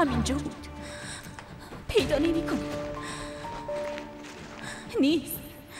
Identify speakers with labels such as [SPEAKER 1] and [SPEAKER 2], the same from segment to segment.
[SPEAKER 1] همینجا بود. پیدا نمی‌کنم. نیست.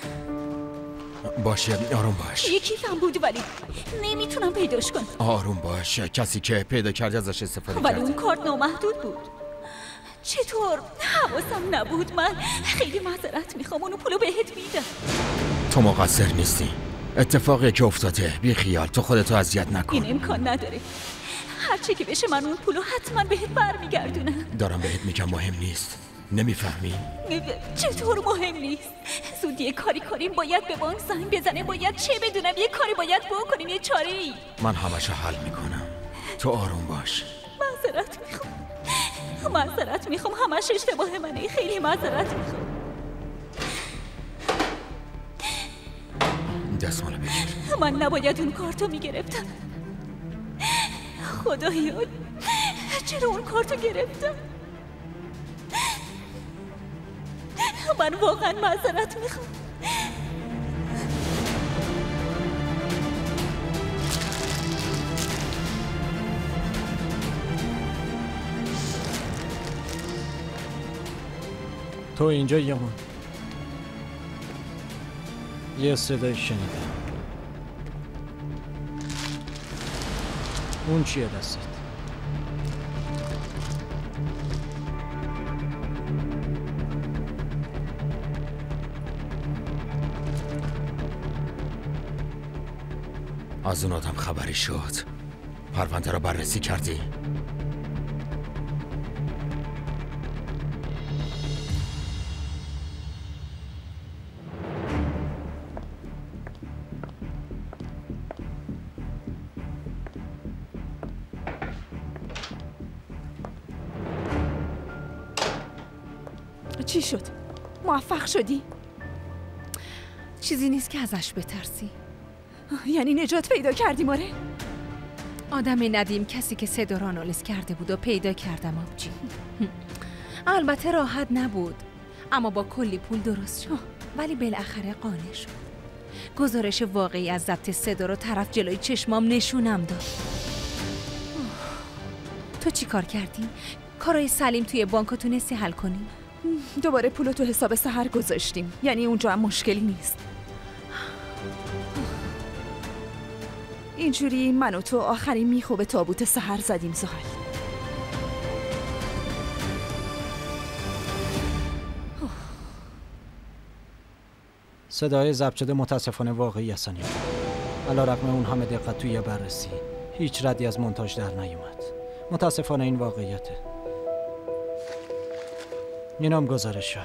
[SPEAKER 2] باشه آروم باش.
[SPEAKER 1] یه کیفم بود ولی نمیتونم پیداش کنم.
[SPEAKER 2] آروم باش. کسی که پیدا کردی ازش استفاده
[SPEAKER 1] ولی
[SPEAKER 2] کرد.
[SPEAKER 1] اون کارت نامحدود بود. چطور؟ حواسم نبود. من خیلی معذرت میخوام. اونو پولو بهت میدم.
[SPEAKER 2] تو مقصر نیستی. اتفاقی که افتاده. بی خیال. تو خودتو اذیت نکن.
[SPEAKER 1] این امکان نداره. هرچی که بشه من اون پولو حتما بهت برمیگردونم.
[SPEAKER 2] دارم بهت میگم مهم نیست. نمیفهمی؟
[SPEAKER 1] چطور مهم نیست؟ زود یه کاری کنیم. باید به بانک زنگ بزنه. باید چه بدونم. یه کاری باید بکنیم. یه چاره‌ای.
[SPEAKER 2] من همشو حل میکنم. تو آروم باش.
[SPEAKER 1] معذرت میخوام. همش اشتباه منه. خیلی معذرت میخوام.
[SPEAKER 2] دستمالو بگیر.
[SPEAKER 1] من نباید اون کارتو میگرفتم. خدایا چرا اون کارتو گرفتم؟ من واقعا معذرت میخوام.
[SPEAKER 3] تو اینجا یمان. یه صدای شنیدم. اون چیه دستت؟
[SPEAKER 2] از اون آدم خبری شد؟ پرونده رو بررسی کردی؟
[SPEAKER 1] چی شد؟ موفق شدی؟
[SPEAKER 4] چیزی نیست که ازش بترسی.
[SPEAKER 1] یعنی نجات پیدا کردی ماره؟
[SPEAKER 4] آدم ندیم کسی که صدا رو آنالیز کرده بود و پیدا کردم آبجی. البته راحت نبود اما با کلی پول درست شد. ولی بالاخره قانع شد. گزارش واقعی از ضبط صدا رو طرف جلوی چشمام نشونم داد. تو چی کار کردی؟ کارای سلیم توی بانک تونستی حل کنی؟
[SPEAKER 1] دوباره پولو تو حساب سحر گذاشتیم. یعنی اونجا هم مشکلی نیست. اینجوری من و تو آخرین میخو به تابوت سحر زدیم زال.
[SPEAKER 3] صدای ضبط شده متاسفانه واقعی هستن. علیرغم اون همه دقت توی بررسی هیچ ردی از مونتاژ در نیومد. متاسفانه این واقعیته. اینم گزارشه.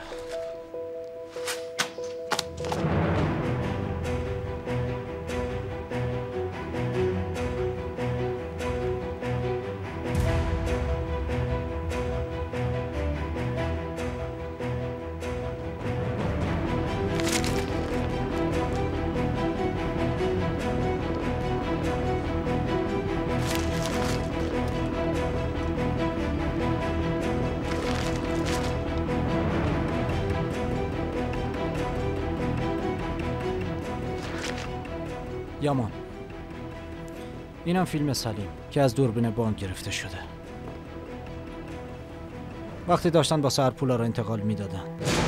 [SPEAKER 3] یامان، اینم فیلم سلیم که از دوربین بانک گرفته شده. وقتی داشتن با سحر پولا رو انتقال میدادن.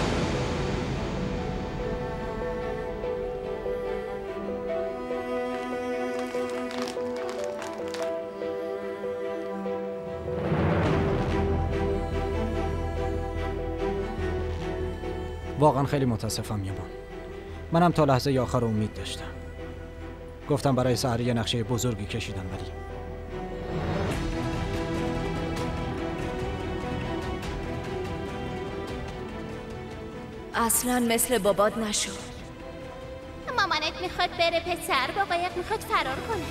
[SPEAKER 3] واقعا خیلی متاسفم یامان. منم تا لحظه آخر امید داشتم. گفتم برای سحر یه نقشه بزرگی کشیدن ولی
[SPEAKER 4] اصلا مثل بابات نشو.
[SPEAKER 5] مامانت میخواد بره پسر، با قایق میخواد فرار کنه.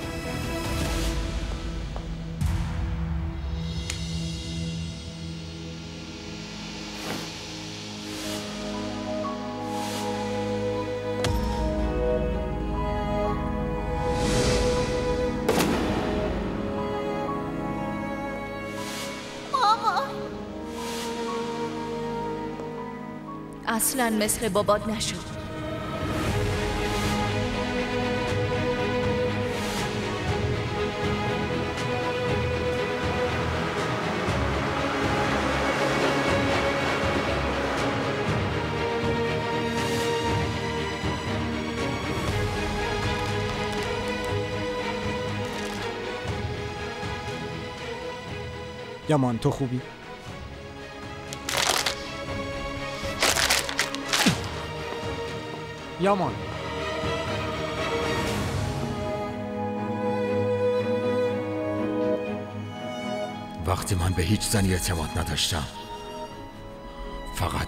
[SPEAKER 4] اصلا مثل بابات نشو.
[SPEAKER 3] یامان تو خوبی؟ یامان
[SPEAKER 2] وقتی من به هیچ زنی اعتماد نداشتم، فقط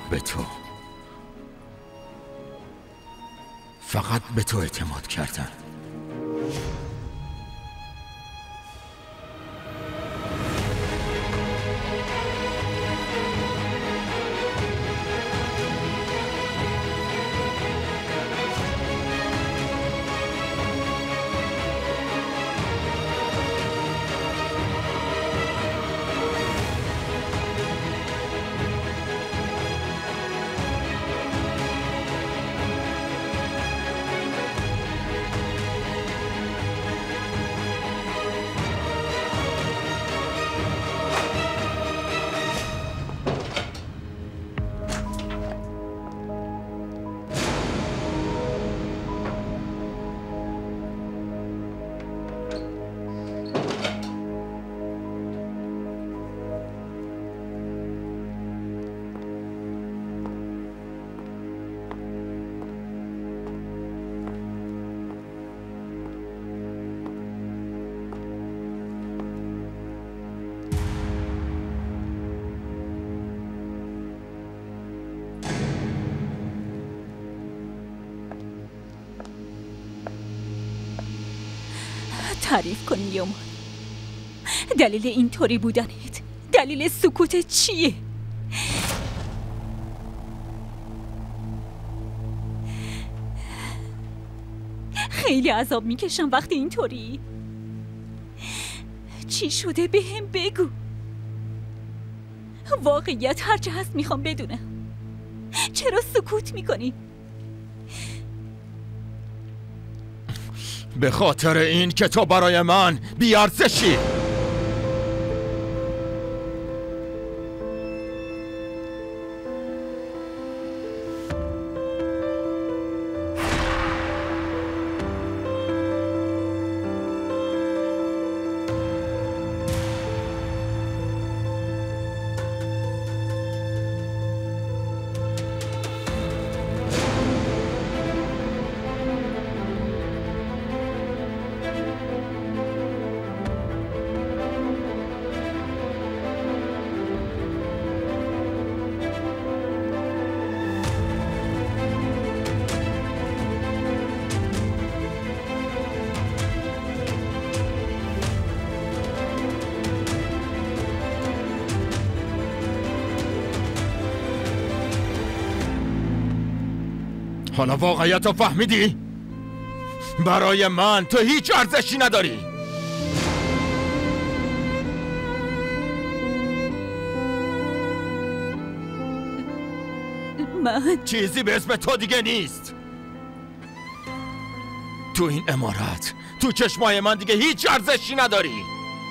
[SPEAKER 2] به تو اعتماد کردم.
[SPEAKER 1] تعریف کن یامان، دلیل اینطوری بودنت، دلیل سکوتت چیه؟ خیلی عذاب میکشم وقتی اینطوری. چی شده بهم بگو. واقعیت هرچه هست میخوام بدونم. چرا سکوت میکنی؟
[SPEAKER 2] به خاطر این که تو برای من بی‌ارزشی. حالا واقعیت رو فهمیدی؟ برای من تو هیچ ارزشی نداری.
[SPEAKER 1] من
[SPEAKER 2] چیزی به اسم تو دیگه نیست. تو این عمارت، تو چشمای من دیگه هیچ ارزشی نداری.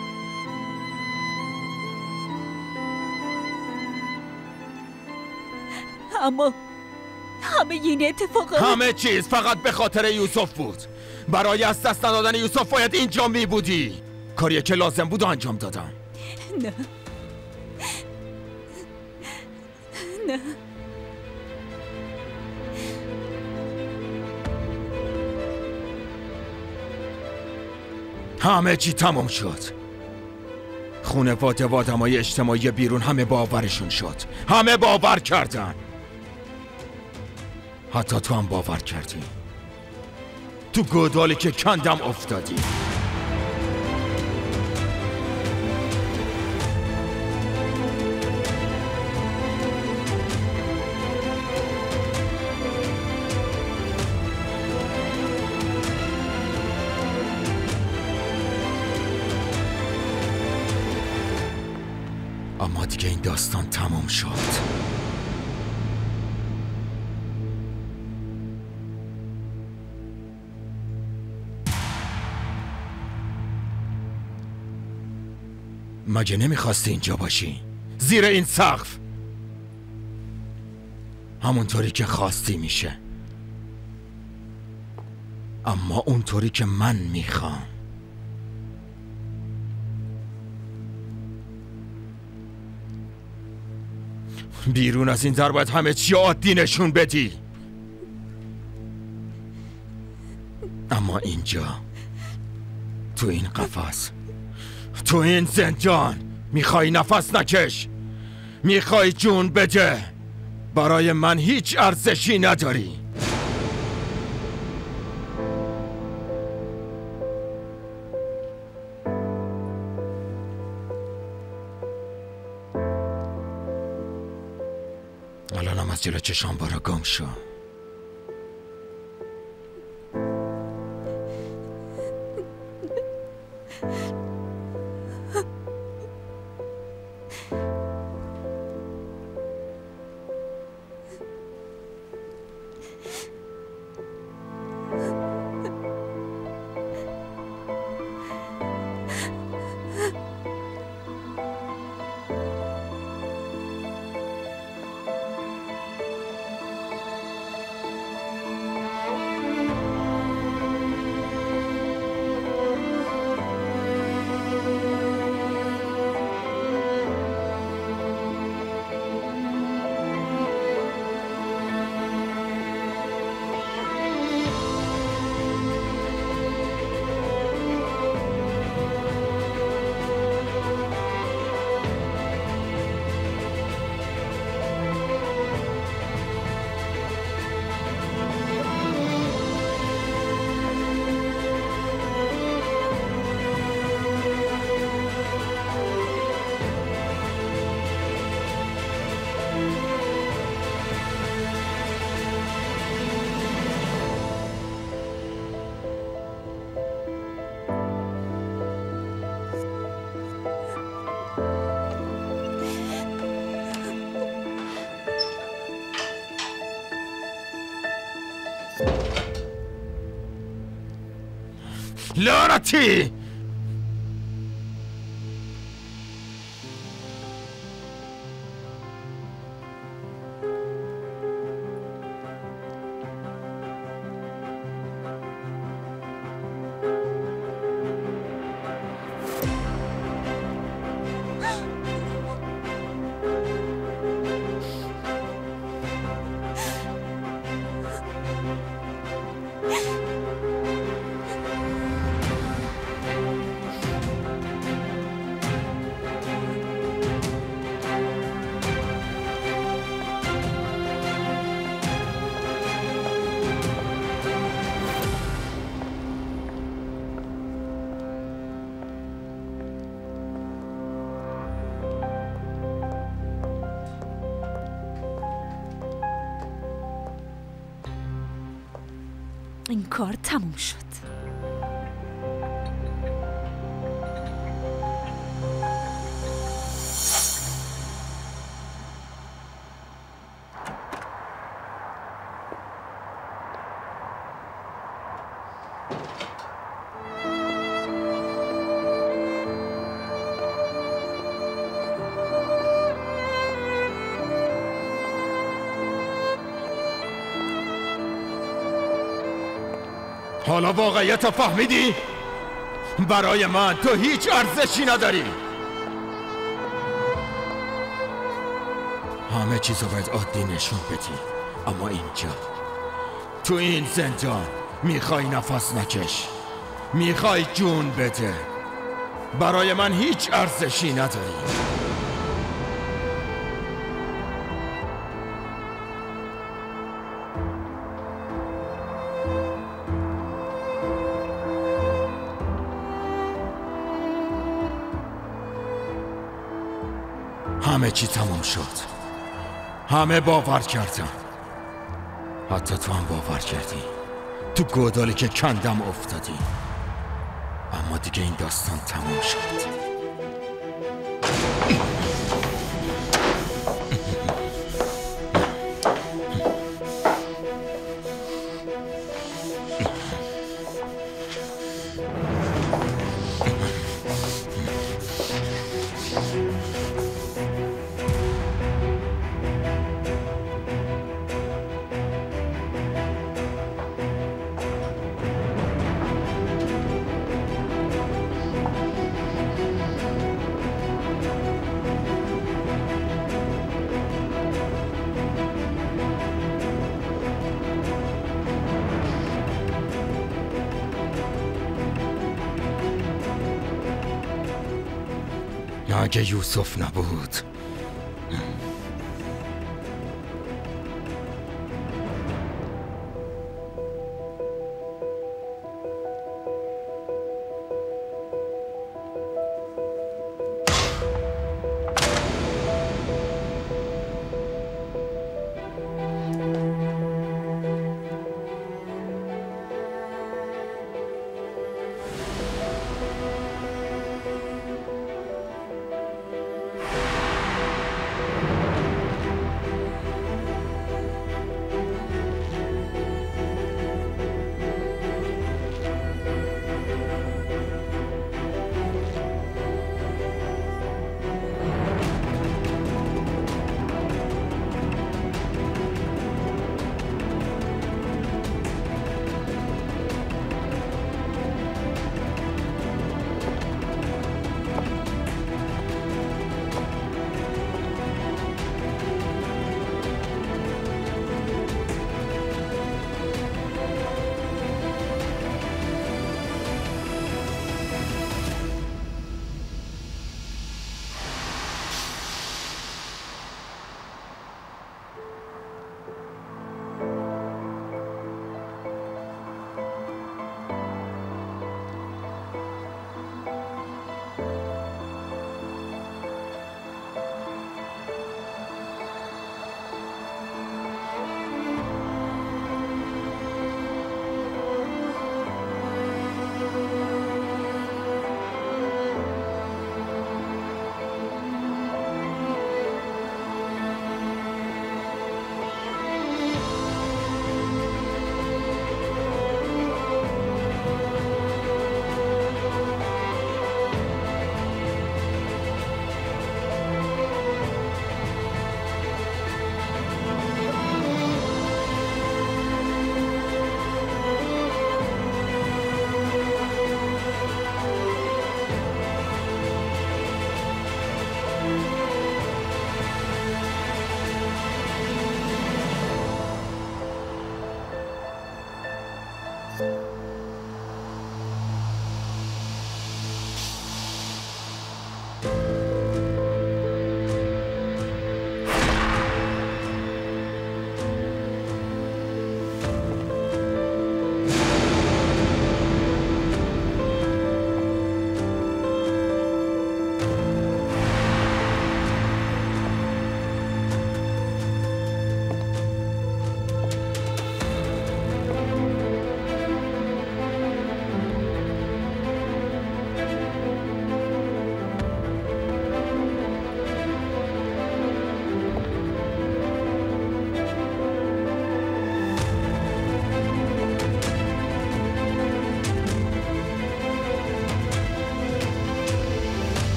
[SPEAKER 1] اما همه این اتفاقات،
[SPEAKER 2] همه چیز فقط به خاطر یوسف بود. برای از دست ندادن یوسف باید اینجا می بودی. کاریه که لازم بود انجام دادم.
[SPEAKER 1] نه نه،
[SPEAKER 2] همه چی تمام شد. خانواده و آدمای اجتماعی بیرون همه باورشون شد. همه باور کردن. حتی تو هم باور کردی. تو گودالی که کندم افتادی. اما دیگه این داستان تمام شد. مگه نمیخواستی اینجا باشی؟ زیر این سقف؟ همونطوری که خواستی میشه، اما اونطوری که من میخوام. بیرون از این در باید همه چی عادی نشون بدی. اما اینجا تو این قفس، تو این زندان میخوای نفس نکش، میخوای جون بده. برای من هیچ ارزشی نداری. الانم از جلو چشام برا گم شو. لعنتی!
[SPEAKER 1] این کار تموم شد.
[SPEAKER 2] حالا واقعیت رو فهمیدی؟ برای من تو هیچ ارزشی نداری. همه چیز رو باید عادی نشون بدی، اما اینجا تو این زندان میخوای نفس نکش، میخوای جون بده. برای من هیچ ارزشی نداری. همه چی تموم شد. همه باور کردن، حتی تو هم باور کردی. تو گودالی که کندم افتادی. اما دیگه این داستان تموم شد. اگه یوسف نبود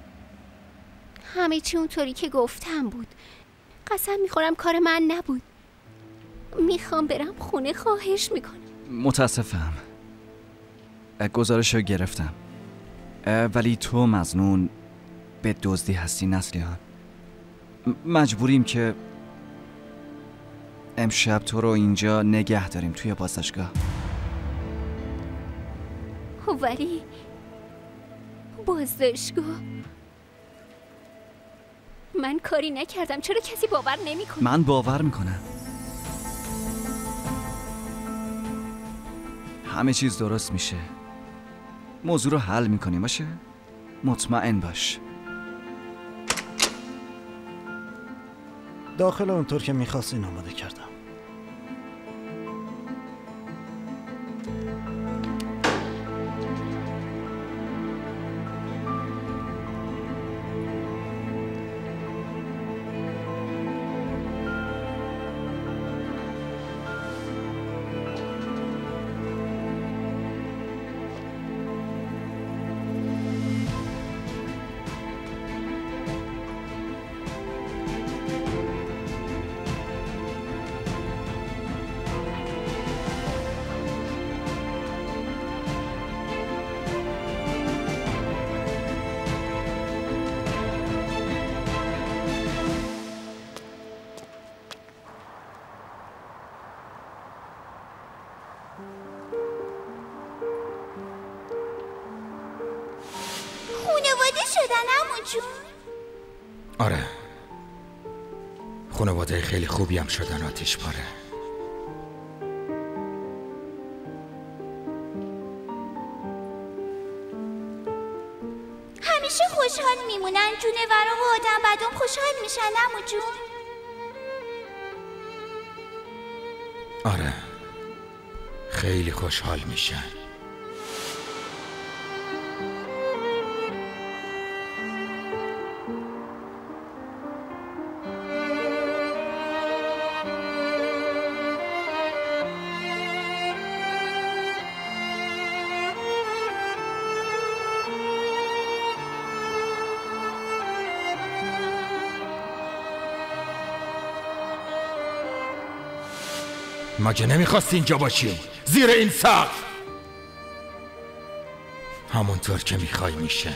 [SPEAKER 5] همه چی اونطوری که گفتم بود. قسم میخورم کار من نبود. میخوام برم خونه، خواهش میکنم.
[SPEAKER 6] متاسفم. گزارش رو گرفتم، ولی تو مظنون به دزدی هستی نسلیان. مجبوریم که امشب تو رو اینجا نگه داریم توی بازداشتگاه.
[SPEAKER 5] ولی بازداشتگاه؟ من کاری نکردم، چرا کسی باور نمیکنه؟
[SPEAKER 6] من باور میکنم. همه چیز درست میشه. موضوع رو حل میکنیم، باشه؟ مطمئن باش.
[SPEAKER 3] داخل اونطور که میخواستین آماده کردم.
[SPEAKER 5] خانواده شدن عمو جون؟
[SPEAKER 2] آره، خانواده خیلی خوبی هم شدن آتیش پاره.
[SPEAKER 5] همیشه خوشحال میمونن، جونورا و آدم بدم خوشحال میشن عمو جون؟
[SPEAKER 2] آره، خیلی خوشحال میشن. مگه نمیخواستی اینجا باشی؟ زیر این سقف همونطور که میخوای میشه،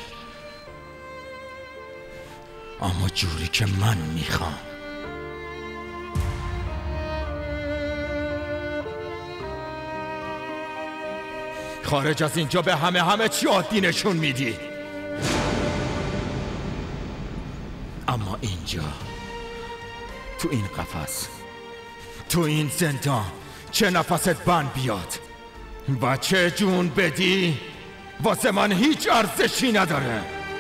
[SPEAKER 2] اما جوری که من میخوام. خارج از اینجا به همه چی عادی نشون میدی، اما اینجا تو این قفس، تو این زندان، چه نفست بند بیاد و چه جون بدی واسه من هیچ ارزشی نداره.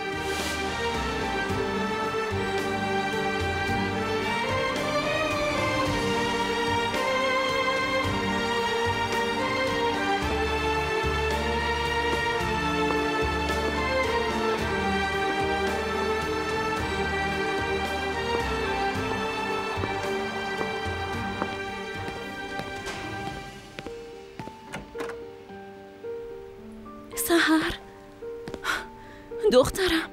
[SPEAKER 1] سحر دخترم،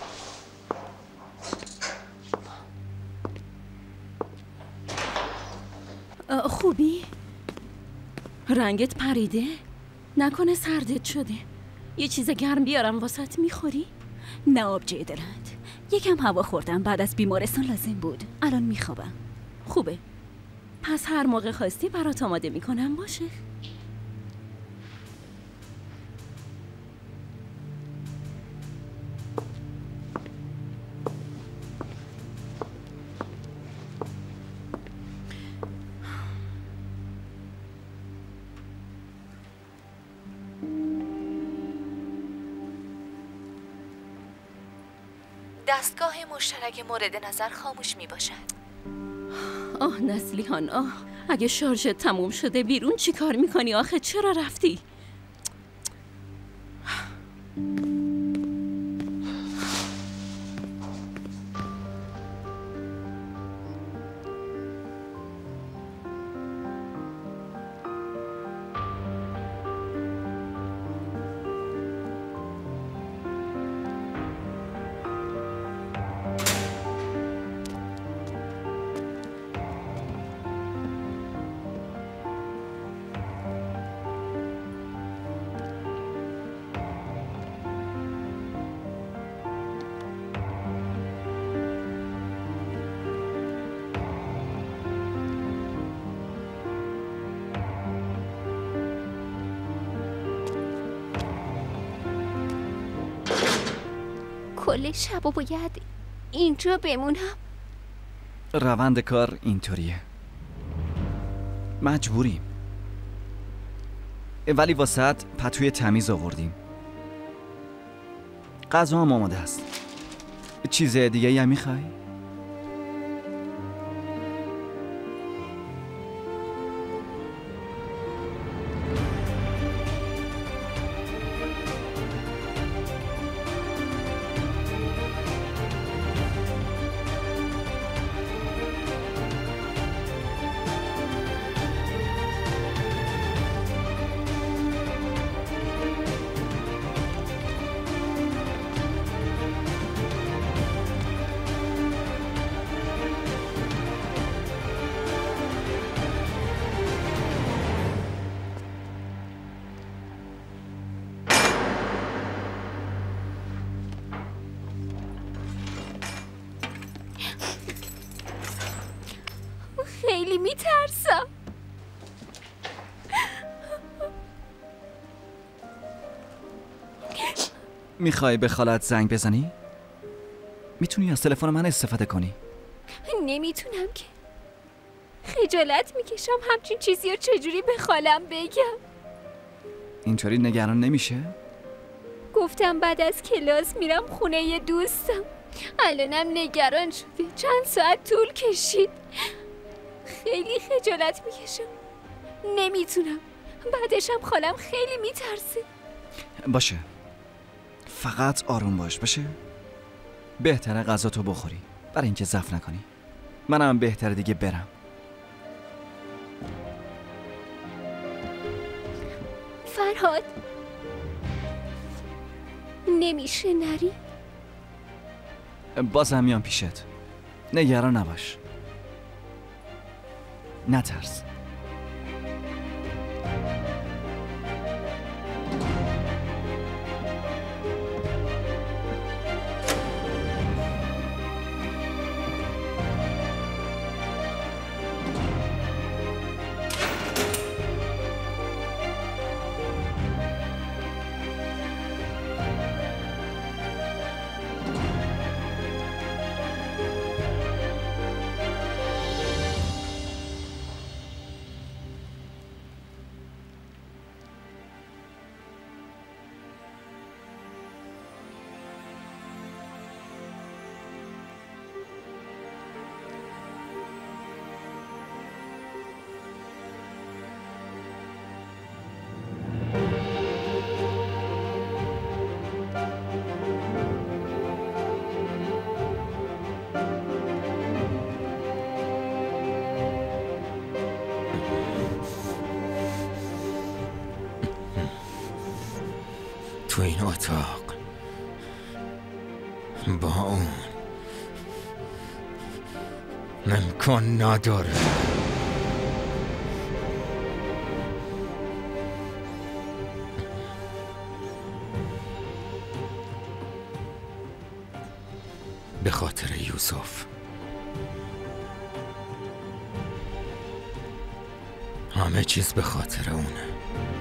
[SPEAKER 1] خوبی؟ رنگت پریده؟ نکنه سردت شده؟ یه چیز گرم بیارم واسط میخوری؟ نه آبجی دلند، یکم هوا خوردم، بعد از بیمارستان لازم بود، الان میخوابم. خوبه، پس هر موقع خواستی برات آماده میکنم، باشه؟
[SPEAKER 7] دستگاه مشترک مورد نظر خاموش می باشد.
[SPEAKER 1] آه نسلیحان، آه اگه شارژت تموم شده بیرون چی کار میکنی آخه؟ چرا رفتی؟
[SPEAKER 5] کل شب و باید اینجا بمونم.
[SPEAKER 6] روند کار اینطوریه، مجبوریم. ولی واسط پتوی تمیز آوردیم. غذا هم آماده است. چیز دیگه هم میخوای؟
[SPEAKER 5] خیلی میترسم.
[SPEAKER 6] میخوای به خالت زنگ بزنی؟ میتونی از تلفن من استفاده کنی.
[SPEAKER 5] نمیتونم که. خجالت میکشم همچین چیزی رو چجوری به خالم بگم.
[SPEAKER 6] اینطوری نگران نمیشه؟
[SPEAKER 5] گفتم بعد از کلاس میرم خونه یه دوستم. الانم نگران شده. چند ساعت طول کشید. خیلی خجالت میکشم. نمیتونم. بعدشم خالم خیلی میترسه.
[SPEAKER 6] باشه، فقط آروم باشه؟ بهتره غذا تو بخوری برای اینکه ضعف نکنی. منم بهتره دیگه برم.
[SPEAKER 5] فرهاد، نمیشه نری؟
[SPEAKER 6] بازم میام پیشت. نگران نباش، نترس.
[SPEAKER 2] تو این اتاق با اون امکان نداره. به خاطر یوسف. همه چیز به خاطر اونه.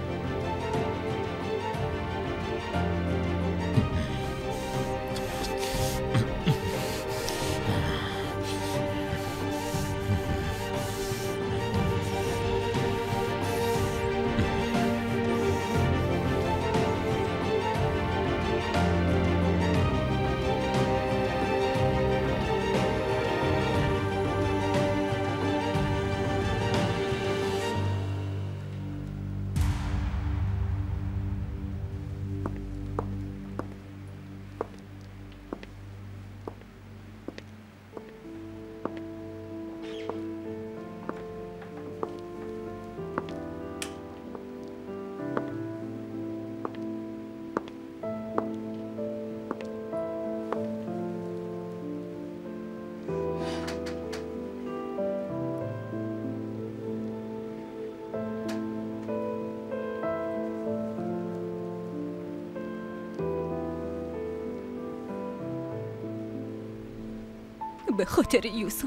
[SPEAKER 1] به خاطر یوسف.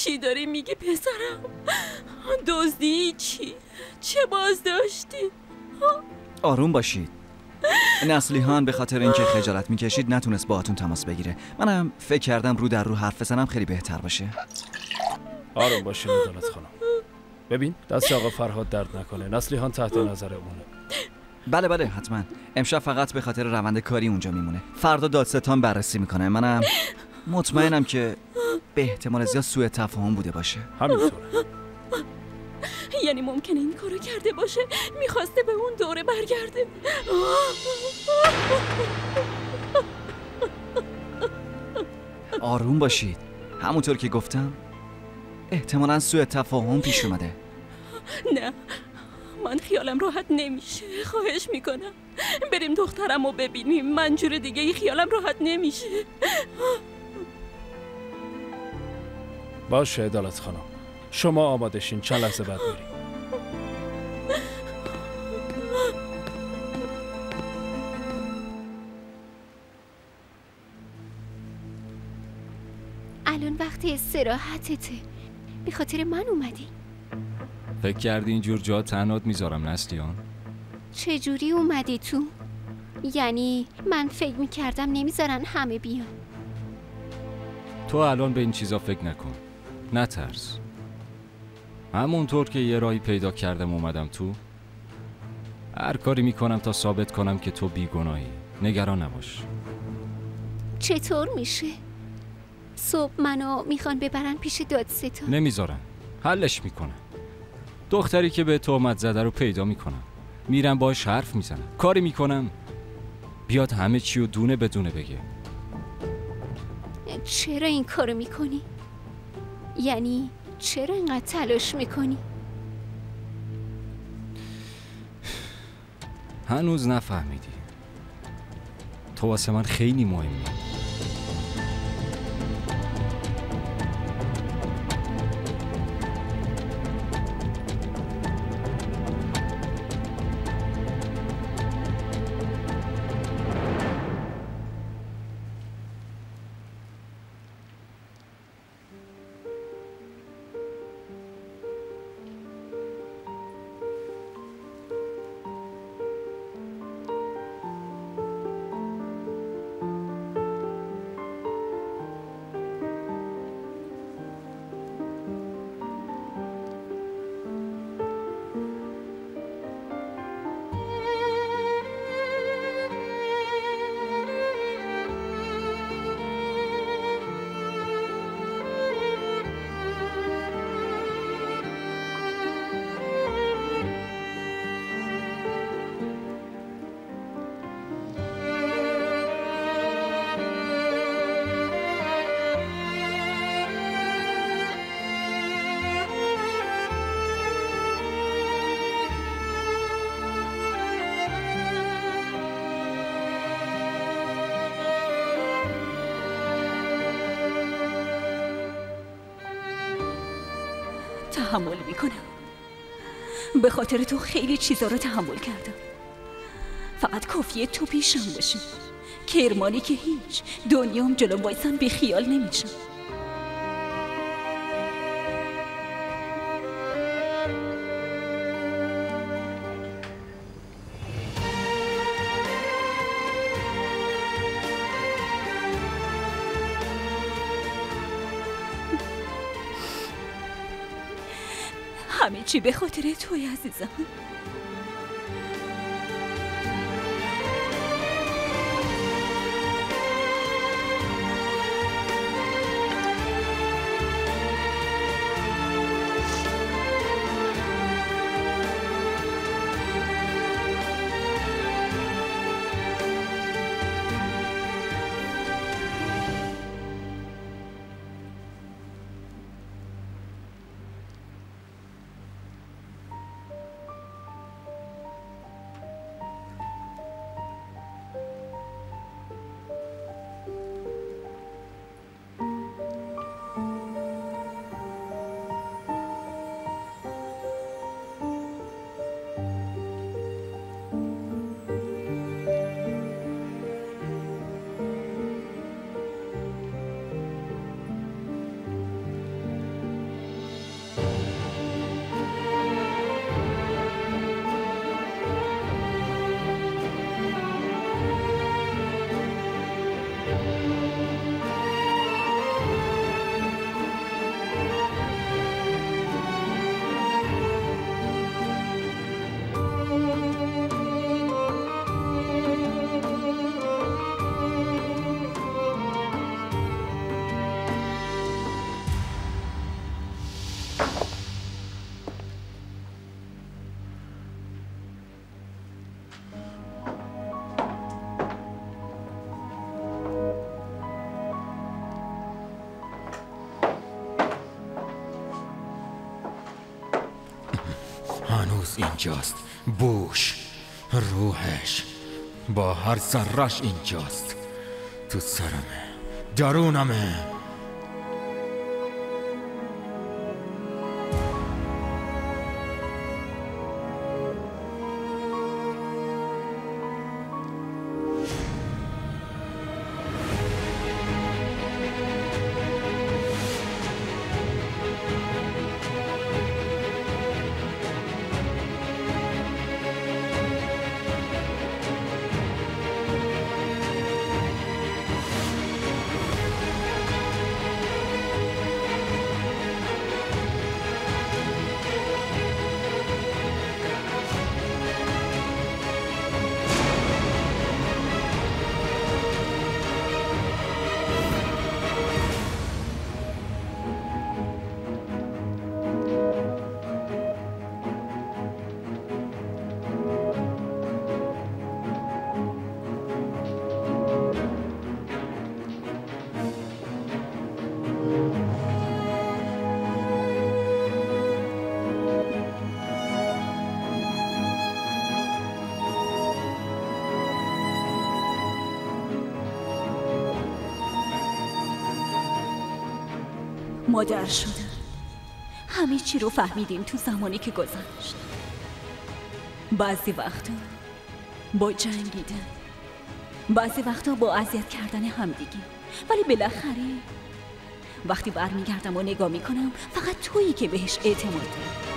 [SPEAKER 1] چی داری میگی پسرم؟ دزدی چی؟ چه بازداشتی؟
[SPEAKER 6] آروم باشید. نسلیحان به خاطر اینکه خجالت میکشید نتونست باهاتون تماس بگیره. منم فکر کردم رو در رو حرف بزنم خیلی بهتر باشه.
[SPEAKER 8] آروم باشین عدالت خانم. ببین دست آقا فرهاد درد نکنه. نسلیحان تحت نظر اونه.
[SPEAKER 6] بله حتما. امشب فقط به خاطر روند کاری اونجا میمونه. فردا دادستان بررسی میکنه. منم مطمئنم که به احتمال زیاد سوء تفاهم بوده باشه.
[SPEAKER 8] همینطوره.
[SPEAKER 1] یعنی ممکنه این کارو کرده باشه؟ میخواسته به اون دوره برگرده؟
[SPEAKER 6] آروم باشید. همونطور که گفتم احتمالاً سوء تفاهم پیش اومده.
[SPEAKER 1] نه، من خیالم راحت نمیشه. خواهش میکنم بریم دخترم رو ببینیم. من جور دیگه ای خیالم راحت نمیشه.
[SPEAKER 8] باشه عدالت خانم، شما آماده شین، چند لحظه بعد میریم.
[SPEAKER 5] الان وقت استراحتته. به خاطر من اومدی؟
[SPEAKER 9] فکر کردی اینجور جا تنهات میذارم نسلیان؟
[SPEAKER 5] چجوری اومدی تو؟ یعنی من فکر میکردم نمیذارن همه بیان.
[SPEAKER 9] تو الان به این چیزا فکر نکن، نترس. همونطور که یه راهی پیدا کردم اومدم تو، هر کاری میکنم تا ثابت کنم که تو بیگناهی. نگران نباش.
[SPEAKER 5] چطور میشه؟ صبح منو میخوان ببرن پیش دادستان.
[SPEAKER 9] نمیذارن، حلش میکنن. دختری که به تهمت زده رو پیدا میکنم، میرم باش حرف میزنم، کاری میکنم بیاد همه چی رو دونه بدونه بگه.
[SPEAKER 5] چرا این کارو میکنی؟ یعنی چرا اینقدر تلاش میکنی؟
[SPEAKER 9] هنوز نفهمیدی. تو واسه من خیلی مهمی.
[SPEAKER 1] تحمل میکنم. به خاطر تو خیلی چیزا رو تحمل کردم. فقط کافیه تو پیشم باشی. کرمانی که هیچ، دنیام جلو وایسم بی خیال نمیشم. همه چی به خاطر توی عزیزم.
[SPEAKER 2] هنوز اینجاست. بوش، روحش با هر ذره‌اش اینجاست. تو سرمه، درونمه.
[SPEAKER 1] مادر شدن. همه چی رو فهمیدیم تو زمانی که گذشت. بعضی وقتا با جنگیدن، بعضی وقتا با اذیت کردن همدیگه، ولی بالاخره وقتی برمیگردم و نگاه میکنم فقط تویی که بهش اعتماد داری.